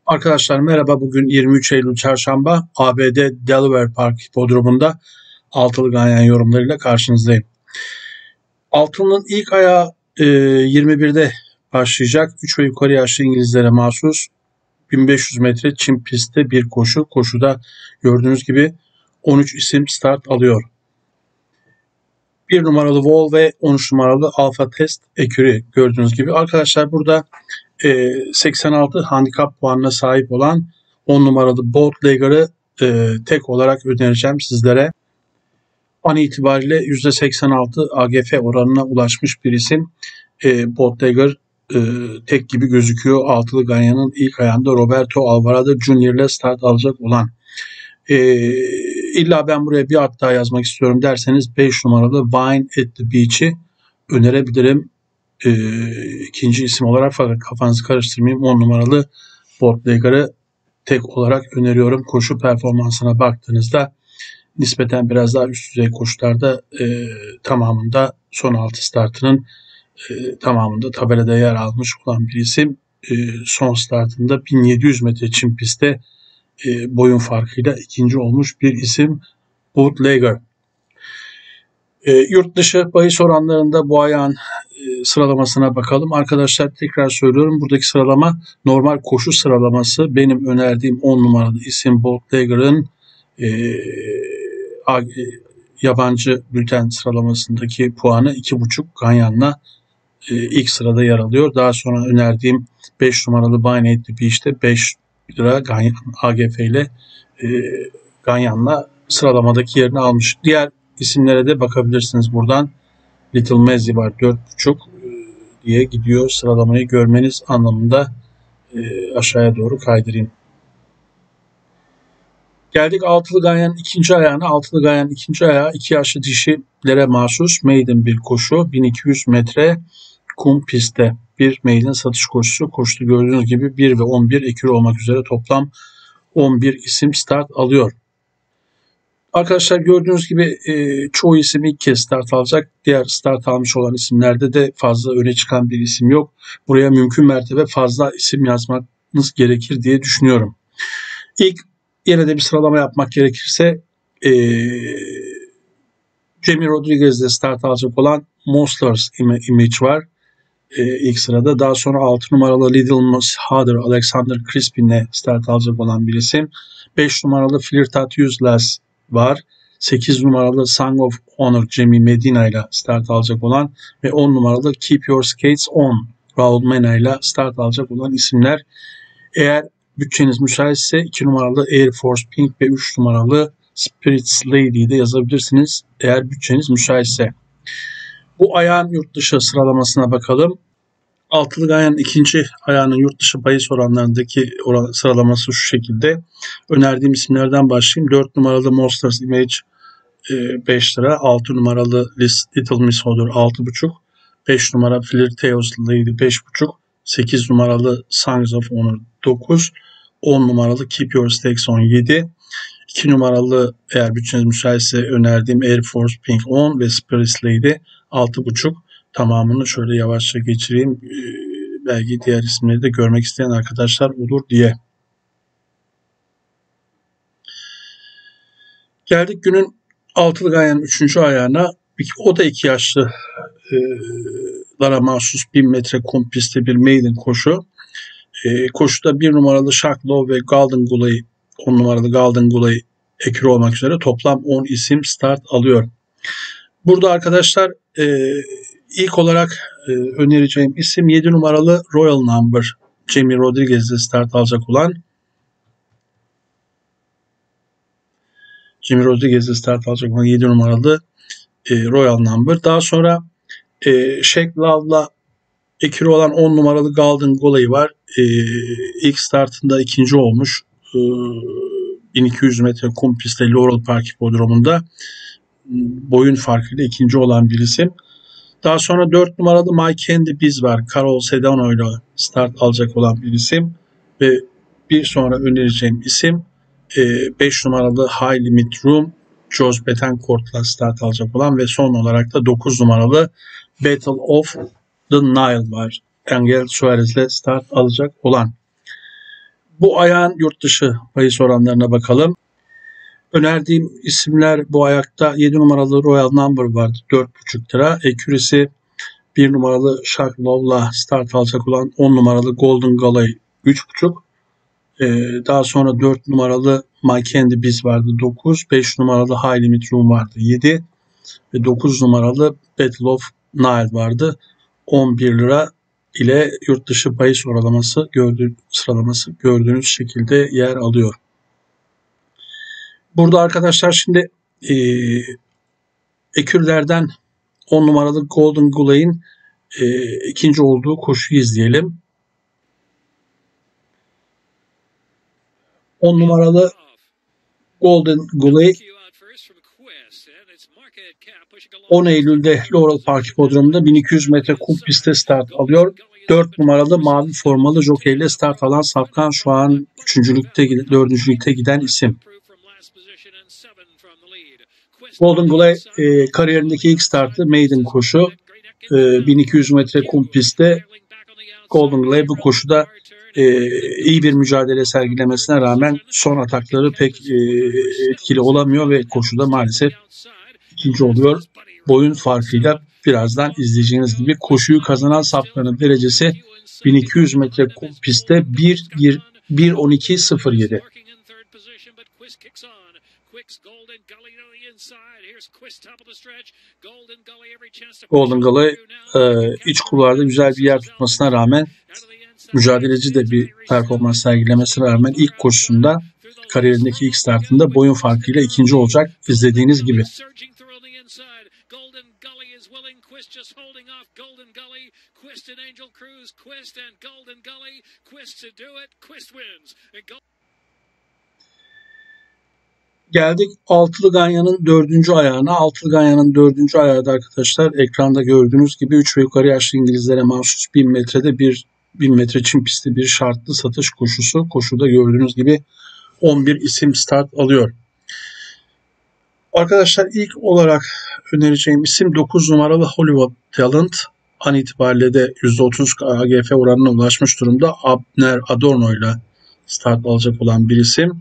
Arkadaşlar merhaba. Bugün 23 Eylül Çarşamba. ABD Delaware Park Hipodromu'nda altılı ganyan yorumlarıyla karşınızdayım. Altının ilk ayağı 21'de başlayacak. 3 ve yukarı yaşlı İngilizlere mahsus 1500 metre çim pistte bir koşu. Koşuda gördüğünüz gibi 13 isim start alıyor. 1 numaralı Wall ve 13 numaralı Alpha Test Ecury gördüğünüz gibi. Arkadaşlar burada 86 handikap puanına sahip olan 10 numaralı Bootlegger'ı tek olarak önereceğim sizlere. An itibariyle %86 AGF oranına ulaşmış bir isim. Bootlegger tek gibi gözüküyor. Altılı ganyanın ilk ayağında Roberto Alvarado Jr. ile start alacak olan. İlla ben buraya bir at daha yazmak istiyorum derseniz 5 numaralı Wine at the Beach'i önerebilirim. İkinci isim olarak, fakat kafanızı karıştırmayayım, 10 numaralı Bootlegger'ı tek olarak öneriyorum. Koşu performansına baktığınızda nispeten biraz daha üst düzey koşularda tamamında son 6 startının tamamında tabelada yer almış olan bir isim. Son startında 1700 metre çim pistte boyun farkıyla ikinci olmuş bir isim Bootlegger. Yurt dışı bahis oranlarında bu ayağın sıralamasına bakalım. Arkadaşlar tekrar söylüyorum, buradaki sıralama normal koşu sıralaması. Benim önerdiğim 10 numaralı isim Bootlegger'ın yabancı bülten sıralamasındaki puanı 2.5 ganyanla ilk sırada yer alıyor. Daha sonra önerdiğim 5 numaralı Wine at the Beach'te 5 lira ganyan, AGF ile ganyanla sıralamadaki yerini almış. Diğer isimlere de bakabilirsiniz buradan. Little Mezzi var 4.5 diye gidiyor. Sıralamayı görmeniz anlamında aşağıya doğru kaydırayım. Geldik altılı ganyanın ikinci ayağına. Altılı ganyanın ikinci ayağı 2 yaşlı dişilere mahsus maiden bir koşu. 1200 metre kum pistte bir maiden satış koşusu. Koşuda gördüğünüz gibi 1 ve 11 ekür olmak üzere toplam 11 isim start alıyor. Arkadaşlar gördüğünüz gibi çoğu isim ilk kez start alacak. Diğer start almış olan isimlerde de fazla öne çıkan bir isim yok. Buraya mümkün mertebe fazla isim yazmanız gerekir diye düşünüyorum. İlk yine de bir sıralama yapmak gerekirse Jamie Rodriguez'de start alacak olan Monsters Image var ilk sırada. Daha sonra 6 numaralı Little Miss Harder Alexander Crispin'le start alacak olan bir isim. 5 numaralı Flirtat Useless var. 8 numaralı Song of Honor Jamie Medina ile start alacak olan ve 10 numaralı Keep Your Skates On Raul Mena ile start alacak olan isimler. Eğer bütçeniz müsaitse 2 numaralı Air Force Pink ve 3 numaralı Spirits Lady'yi de yazabilirsiniz eğer bütçeniz müsaitse. Bu ayağın yurt dışı sıralamasına bakalım. Altılı ganyanın ikinci ayağının yurt dışı bahis oranlarındaki sıralaması şu şekilde. Önerdiğim isimlerden başlayayım. 4 numaralı Monsters Image 5 lira. 6 numaralı Little Miss Hodor 6.5. 5 numara Flirteos Lady 5.5. 8 numaralı Songs of Honor 9. 10 numaralı Keep Your Stakes 17. 2 numaralı eğer bütçeniz müsaitse önerdiğim Air Force Pink 10 ve Spirits Lady 6.5. Tamamını şöyle yavaşça geçireyim. Belki diğer isimleri de görmek isteyen arkadaşlar olur diye. Geldik günün altılı ganyanın 3. ayağına. O da 2 yaşlılara mahsus 1000 metre kum pistte bir maiden koşu. Koşuda 1 numaralı Shacklow ve Golden Gulay, 10 numaralı Golden Gulay ekürü olmak üzere toplam 10 isim start alıyor. Burada arkadaşlar ilk olarak önereceğim isim 7 numaralı Royal Number Jamie Rodriguez'de start alacak olan. Jamie Rodriguez'de start alacak olan 7 numaralı Royal Number. Daha sonra Shaq Love'la ekürü olan 10 numaralı Golden Gulay var. İlk startında ikinci olmuş. 1200 metre kum pistte Laurel Park Hipodromu'nda boyun farkıyla ikinci olan bir isim. Daha sonra 4 numaralı My Candy Biz var. Carol Sedano ile start alacak olan bir isim. Ve bir sonra önereceğim isim 5 numaralı High Limit Room Jos Betancourt'la start alacak olan ve son olarak da 9 numaralı Battle of the Nile var. Angel Suarez'le start alacak olan. Bu ayağın yurt dışı bahis oranlarına bakalım. Önerdiğim isimler bu ayakta 7 numaralı Royal Number vardı 4,5 lira. Accuracy 1 numaralı Shark Low'la start alacak olan 10 numaralı Golden Galley 3,5. Daha sonra 4 numaralı My Candy Biz vardı 9. 5 numaralı High Limit Room vardı 7. Ve 9 numaralı Battle of Nile vardı. 11 lira ile yurt dışı bahis sıralaması gördüğünüz şekilde yer alıyor. Burada arkadaşlar şimdi ekürlerden 10 numaralı Golden Galley'in ikinci olduğu koşuyu izleyelim. 10 numaralı Golden Galley 10 Eylül'de Laurel Park Hipodromu'nda 1200 metre kum pistte start alıyor. 4 numaralı mavi formalı jockey ile start alan Safkan şu an 4. ligde giden isim. Golden Galley kariyerindeki ilk startı maiden koşu. 1200 metre kum pistte Golden Galley bu koşuda iyi bir mücadele sergilemesine rağmen son atakları pek etkili olamıyor ve koşuda maalesef ikinci oluyor. Boyun farkıyla birazdan izleyeceğiniz gibi koşuyu kazanan Safkan'ın derecesi 1200 metre kum pistte 1.12.07. Golden Galley iç kulvarda güzel bir yer tutmasına rağmen, mücadeleci de bir performans sergilemesine rağmen ilk koşusunda, kariyerindeki ilk startında boyun farkıyla ikinci olacak izlediğiniz gibi. Geldik Altılı Ganyan'ın 4. ayağına. Altılı Ganyan'ın 4. ayağı da arkadaşlar ekranda gördüğünüz gibi 3 ve yukarı yaşlı İngilizlere mahsus 1000 metrede 1000 metre çim pisti bir şartlı satış koşusu. Koşuda gördüğünüz gibi 11 isim start alıyor. Arkadaşlar ilk olarak önereceğim isim 9 numaralı Hollywood Talent. An itibariyle de %30 AGF oranına ulaşmış durumda. Abner Adorno ile start alacak olan bir isim.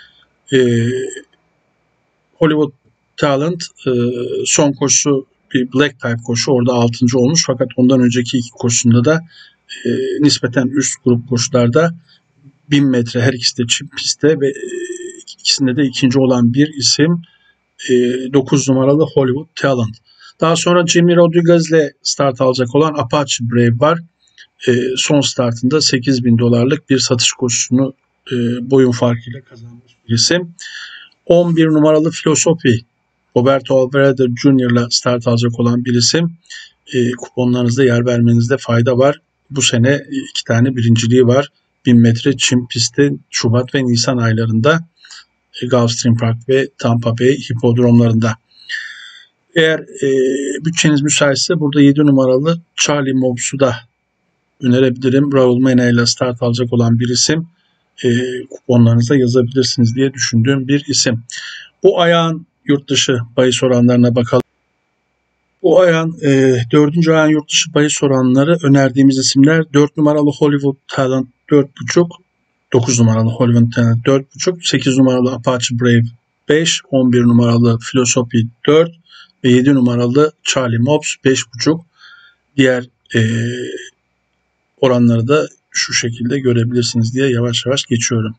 Hollywood Talent son koşusu bir Black Type koşu. Orada 6. olmuş. Fakat ondan önceki iki koşusunda da nispeten üst grup koşularda 1000 metre her ikisi de çim pistte ve ikisinde de ikinci olan bir isim 9 numaralı Hollywood Talent. Daha sonra Jimmy Rodriguez ile start alacak olan Apache Brave var. Son startında $8.000 bir satış koşusunu boyun farkıyla kazanmış bir isim. 11 numaralı Philosophy Roberto Alvarado Jr. ile start alacak olan bir isim. Kuponlarınızda yer vermenizde fayda var. Bu sene 2 tane birinciliği var. 1000 metre çim pistte Şubat ve Nisan aylarında Gulfstream Park ve Tampa Bay hipodromlarında. Eğer bütçeniz müsaitse burada 7 numaralı Charlie Mobs'u da önerebilirim. Raul Mena ile start alacak olan bir isim. Kuponlarınıza yazabilirsiniz diye düşündüğüm bir isim. Bu ayağın yurt dışı bahis oranlarına bakalım. Bu ayağın 4. ayağın yurt dışı bahis oranları önerdiğimiz isimler 4 numaralı Hollywood Talent 4.5, 9 numaralı Hollywood Talent 4.5, 8 numaralı Apache Brave 5, 11 numaralı Philosophy 4 ve 7 numaralı Charlie Mobs 5.5. Diğer oranları da şu şekilde görebilirsiniz diye yavaş yavaş geçiyorum.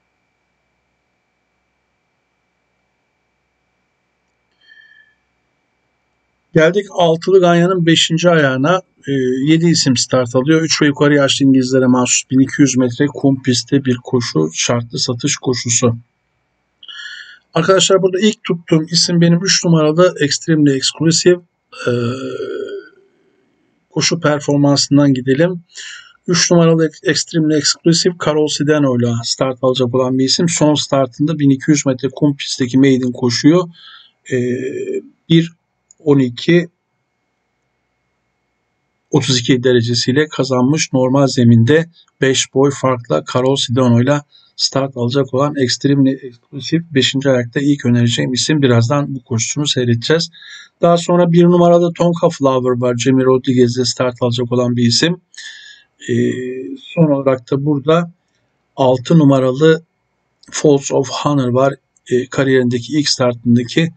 Geldik Altılı Ganyan'ın 5. ayağına. 7 isim start alıyor. 3 ve yukarı yaşlı İngilizlere mahsus 1200 metre kum pistte bir koşu, şartlı satış koşusu. Arkadaşlar burada ilk tuttuğum isim benim 3 numaralı Extremely Exclusive. Koşu performansından gidelim. 3 numaralı Extremely Exclusive Carol Sidano ile start alacak olan bir isim. Son startında 1200 metre kum pistteki maiden koşuyu 1.12.32 derecesiyle kazanmış. Normal zeminde 5 boy farkla Carol Sidano ile start alacak olan Extremely Exclusive 5. ayakta ilk önereceğim isim. Birazdan bu koşusunu seyredeceğiz. Daha sonra 1 numaralı Tonka Flower var. Jamie Rodriguez'le start alacak olan bir isim. Son olarak da burada 6 numaralı Falls of Honor var. Kariyerindeki ilk startındaki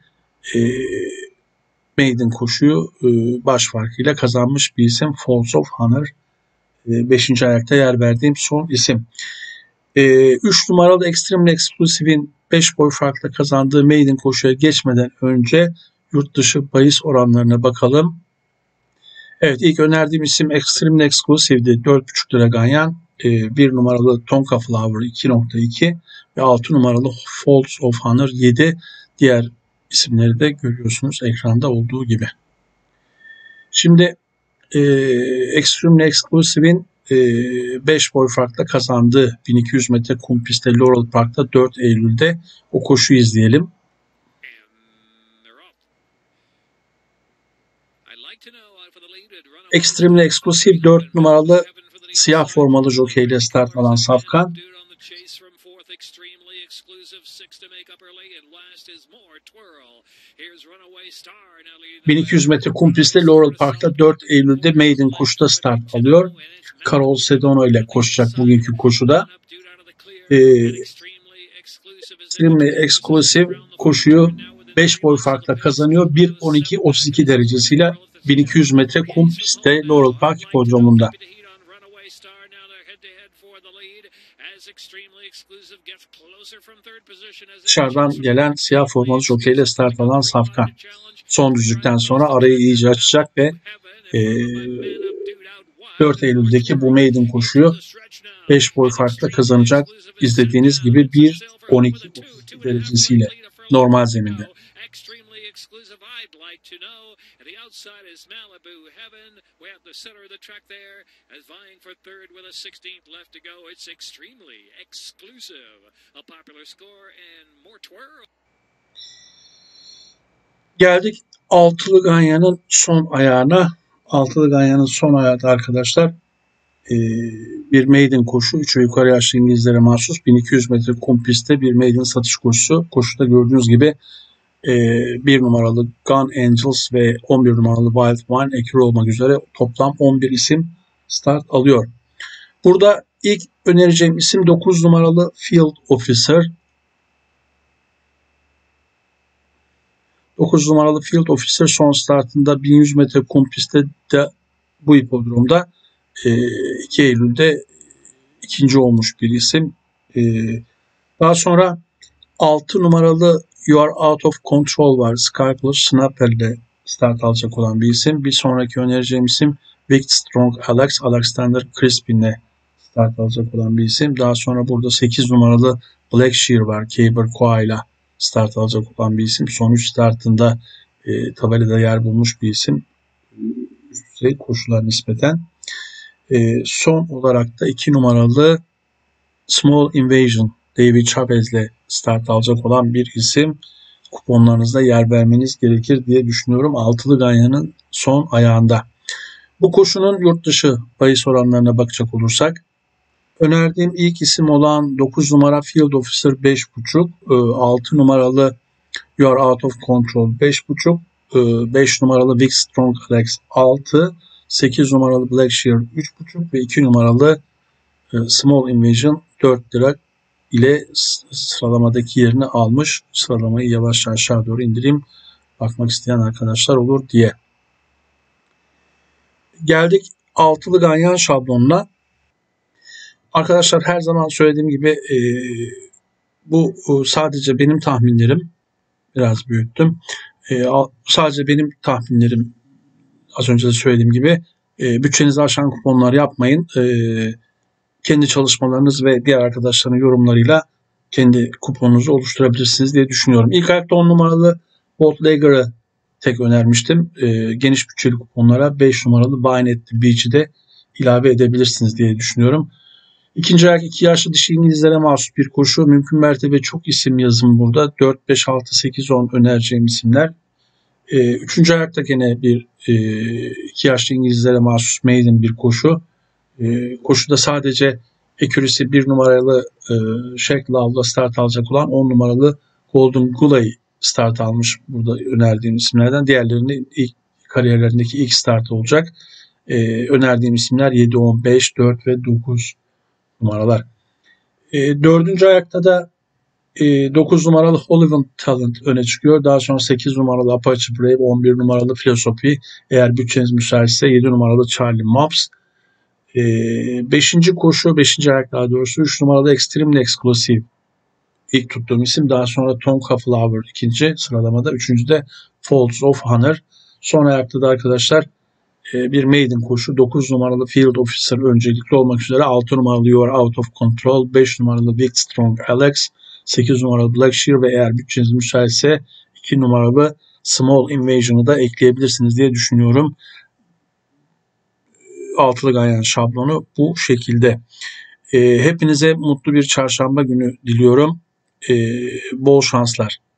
maiden koşuyu baş farkıyla kazanmış bir isim. Falls of Honor 5. ayakta yer verdiğim son isim. 3 numaralı Extremely Exclusive'in 5 boy farkla kazandığı maiden koşuya geçmeden önce yurt dışı bahis oranlarına bakalım. Evet, ilk önerdiğim isim Extremely Exclusive'di. 4,5 lira ganyan. 1 numaralı Tonka Flower 2,2 ve 6 numaralı Falls of Honor 7. Diğer isimleri de görüyorsunuz ekranda olduğu gibi. Şimdi Extremely Exclusive'in 5 boy farkla kazandığı 1200 metre kum pistte Laurel Park'ta 4 Eylül'de o koşuyu izleyelim. Extremely Exclusive 4 numaralı siyah formalı jokeyle start alan Safkan. 1200 metre kum pistte Laurel Park'ta 4 Eylül'de maiden koşuda start alıyor. Carol Sedano ile koşacak bugünkü koşuda. Extremely Exclusive koşuyu 5 boy farkla kazanıyor. 1.12.32 derecesiyle 1200 metre kum pistte Laurel Park hipodromunda. Dışarıdan gelen siyah formalı jokeyle start alan Safkan. Son düzlükten sonra arayı iyice açacak ve 4 Eylül'deki bu maiden koşuyu 5 boy farkla kazanacak. İzlediğiniz gibi 1.12.32 derecesiyle normal zeminde. The outside is Malibu Heaven. We have the center of the track there as vying for third with a 16th left to go. It's Extremely Exclusive. A popular score and more twirl. Geldik Altılı Ganyan'ın son ayağına. Altılı Ganyan'ın son ayağı arkadaşlar bir maiden koşu. 3 ve yukarı yaşlı İngilizlere mahsus 1200 metre kum pistte bir maiden satış koşusu. Koşuda gördüğünüz gibi 1 numaralı Gun Angels ve 11 numaralı Wild Wine ekür olmak üzere toplam 11 isim start alıyor. Burada ilk önereceğim isim 9 numaralı Field Officer. 9 numaralı Field Officer son startında 1100 metre kum pistte de bu hipodromda 2 Eylül'de ikinci olmuş bir isim. Daha sonra 6 numaralı You Are Out of Control var. Skypler Snapper ile start alacak olan bir isim. Bir sonraki önereceğim isim Vic Strong Alex Alexander Crispin ile start alacak olan bir isim. Daha sonra burada 8 numaralı Blackshear var. Caber Koa ile start alacak olan bir isim. Son 3 startında tabelada yer bulmuş bir isim. Üst düzey koşular nispeten. Son olarak da 2 numaralı Small Invasion David Chavez ile start alacak olan bir isim. Kuponlarınızda yer vermeniz gerekir diye düşünüyorum. Altılı Ganyan'ın son ayağında. Bu koşunun yurt dışı bahis oranlarına bakacak olursak önerdiğim ilk isim olan 9 numara Field Officer 5.5, 6 numaralı You Are Out of Control 5.5, 5 numaralı Vic Strong Alex 6, 8 numaralı Blackshear 3.5 ve 2 numaralı Small Invasion 4 lira ile sıralamadaki yerini almış. Sıralamayı yavaşça aşağı doğru indireyim. Bakmak isteyen arkadaşlar olur diye. Geldik Altılı Ganyan şablonuna. Arkadaşlar her zaman söylediğim gibi bu sadece benim tahminlerim. Biraz büyüttüm. Sadece benim tahminlerim, az önce de söylediğim gibi bütçenizi aşan kuponlar yapmayın. Kendi çalışmalarınız ve diğer arkadaşların yorumlarıyla kendi kuponunuzu oluşturabilirsiniz diye düşünüyorum. İlk ayakta 10 numaralı Bootlegger'ı tek önermiştim. Geniş bütçeli kuponlara 5 numaralı Buy at the Beach'i de ilave edebilirsiniz diye düşünüyorum. İkinci ayak 2 yaşlı dişi İngilizlere mahsus bir koşu. Mümkün mertebe çok isim yazın burada. 4, 5, 6, 8, 10 önereceğim isimler. Üçüncü ayakta gene bir 2 yaşlı İngilizlere mahsus maiden bir koşu. Koşuda sadece accuracy 1 numaralı Shaq Love'la start alacak olan 10 numaralı Golden Gulay start almış burada önerdiğim isimlerden. Diğerlerinin ilk kariyerlerindeki ilk start olacak. Önerdiğim isimler 7, 10, 5, 4 ve 9 numaralar. Dördüncü ayakta da 9 numaralı Hollywood Talent öne çıkıyor. Daha sonra 8 numaralı Apache Brave, 11 numaralı Philosophy, eğer bütçeniz müsaitse 7 numaralı Charlie Mops. 5. koşu, 5. ayak daha doğrusu 3 numaralı Extremely Exclusive ilk tuttuğum isim. Daha sonra Tonka Flower ikinci sıralamada. Üçüncü de Folds of Honor. Son ayakta da arkadaşlar bir maiden koşu. 9 numaralı Field Officer öncelikli olmak üzere 6 numaralı You Are Out of Control, 5 numaralı Big Strong Alex, 8 numaralı Blackshear ve eğer bütçeniz müsaitse 2 numaralı Small Invasion'ı da ekleyebilirsiniz diye düşünüyorum. Altılı ganyan şablonu bu şekilde. Hepinize mutlu bir çarşamba günü diliyorum. Bol şanslar.